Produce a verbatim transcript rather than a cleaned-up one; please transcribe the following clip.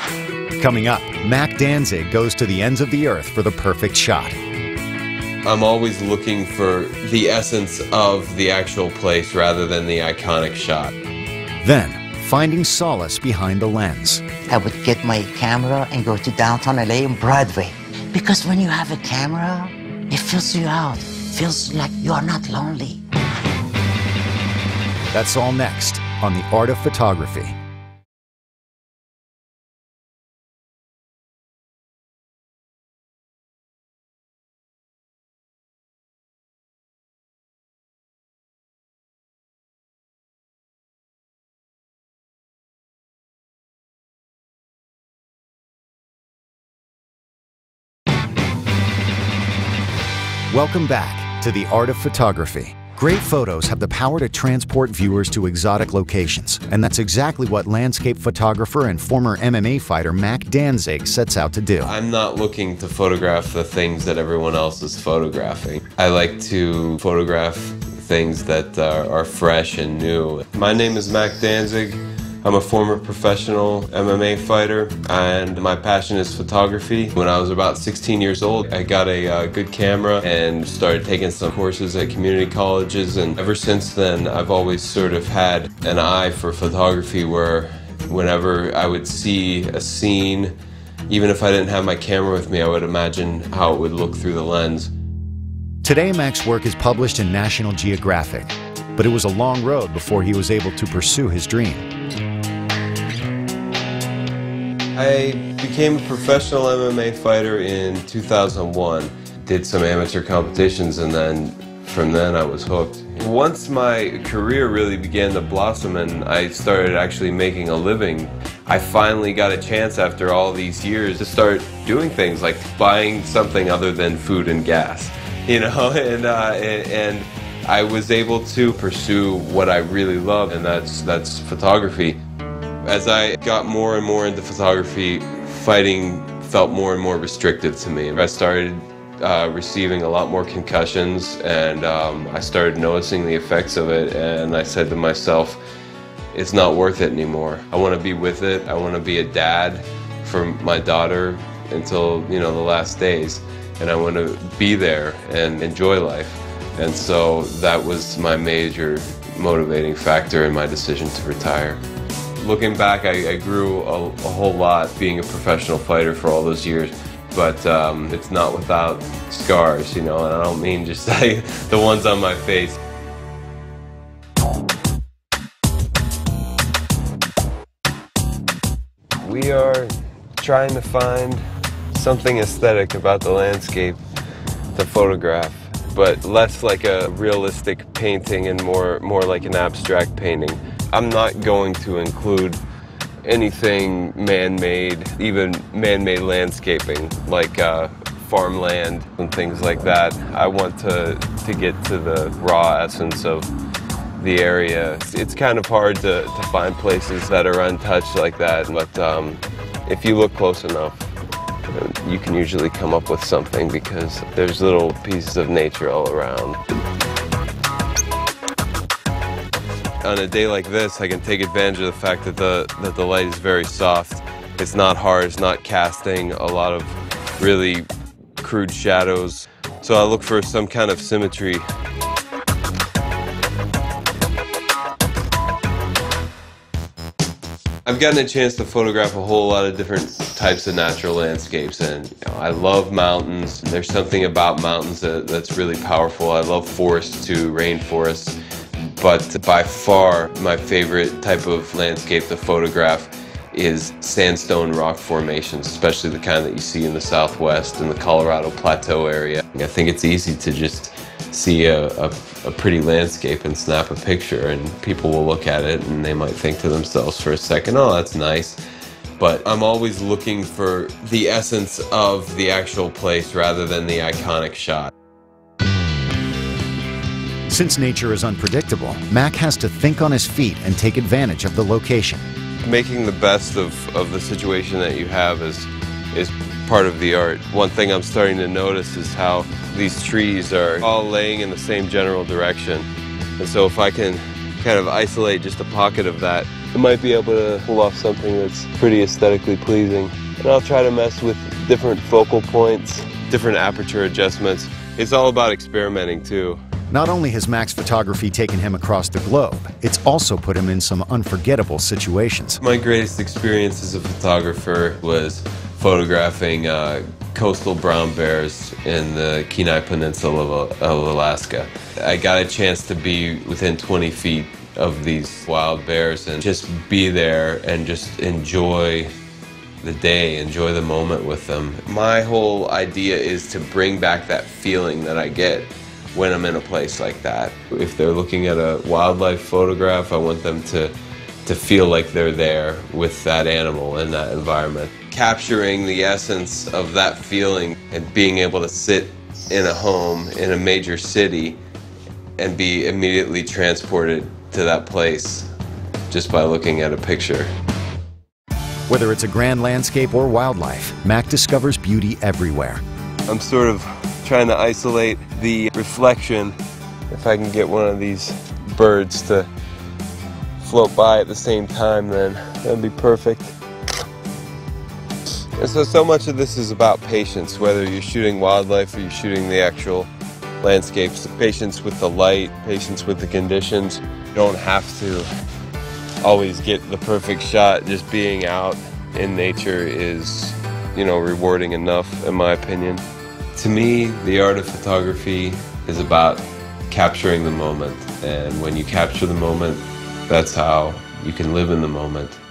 Coming up, Mac Danzig goes to the ends of the earth for the perfect shot. I'm always looking for the essence of the actual place rather than the iconic shot. Then, finding solace behind the lens. I would get my camera and go to downtown L A and Broadway. Because when you have a camera, it fills you out. It feels like you are not lonely. That's all next on The Art of Photography. Welcome back to The Art of Photography. Great photos have the power to transport viewers to exotic locations, and that's exactly what landscape photographer and former M M A fighter Mac Danzig sets out to do. I'm not looking to photograph the things that everyone else is photographing. I like to photograph things that are, are fresh and new. My name is Mac Danzig. I'm a former professional M M A fighter, and my passion is photography. When I was about sixteen years old, I got a uh, good camera and started taking some courses at community colleges, and ever since then I've always sort of had an eye for photography where whenever I would see a scene, even if I didn't have my camera with me, I would imagine how it would look through the lens. Today, Mac's work is published in National Geographic, but it was a long road before he was able to pursue his dream. I became a professional M M A fighter in two thousand one. Did some amateur competitions, and then from then I was hooked. Once my career really began to blossom and I started actually making a living, I finally got a chance after all these years to start doing things like buying something other than food and gas, you know, and, uh, and, and I was able to pursue what I really love, and that's, that's photography. As I got more and more into photography, fighting felt more and more restrictive to me. I started uh, receiving a lot more concussions, and um, I started noticing the effects of it, and I said to myself, it's not worth it anymore. I want to be with it. I want to be a dad for my daughter until, you know, the last days, and I want to be there and enjoy life. And so that was my major motivating factor in my decision to retire. Looking back, I, I grew a, a whole lot being a professional fighter for all those years, but um, it's not without scars, you know, and I don't mean just like the ones on my face. We are trying to find something aesthetic about the landscape to photograph, but less like a realistic painting and more, more like an abstract painting. I'm not going to include anything man-made, even man-made landscaping, like uh, farmland and things like that. I want to, to get to the raw essence of the area. It's kind of hard to, to find places that are untouched like that, but um, if you look close enough, you can usually come up with something because there's little pieces of nature all around. On a day like this, I can take advantage of the fact that the, that the light is very soft. It's not hard, it's not casting a lot of really crude shadows. So I look for some kind of symmetry. I've gotten a chance to photograph a whole lot of different types of natural landscapes, and you know, I love mountains. There's something about mountains that, that's really powerful. I love forests too, rainforests. But by far, my favorite type of landscape to photograph is sandstone rock formations, especially the kind that you see in the Southwest and the Colorado Plateau area. I think it's easy to just see a, a, a pretty landscape and snap a picture, and people will look at it and they might think to themselves for a second, oh, that's nice. But I'm always looking for the essence of the actual place rather than the iconic shot. Since nature is unpredictable, Mac has to think on his feet and take advantage of the location. Making the best of, of the situation that you have is, is part of the art. One thing I'm starting to notice is how these trees are all laying in the same general direction. And so if I can kind of isolate just a pocket of that I might be able to pull off something that's pretty aesthetically pleasing. And I'll try to mess with different focal points, different aperture adjustments. It's all about experimenting too. Not only has Mac's photography taken him across the globe, it's also put him in some unforgettable situations. My greatest experience as a photographer was photographing uh, coastal brown bears in the Kenai Peninsula of, of Alaska. I got a chance to be within twenty feet of these wild bears and just be there and just enjoy the day, enjoy the moment with them. My whole idea is to bring back that feeling that I get when I'm in a place like that. If they're looking at a wildlife photograph, I want them to, to feel like they're there with that animal in that environment. Capturing the essence of that feeling and being able to sit in a home in a major city and be immediately transported to that place just by looking at a picture. Whether it's a grand landscape or wildlife, Mac discovers beauty everywhere. I'm sort of trying to isolate the reflection. If I can get one of these birds to float by at the same time, then that'd be perfect. And so, so much of this is about patience, whether you're shooting wildlife or you're shooting the actual landscapes. Patience with the light, patience with the conditions. You don't have to always get the perfect shot. Just being out in nature is, you know, rewarding enough, in my opinion. To me, the art of photography is about capturing the moment. And when you capture the moment, that's how you can live in the moment.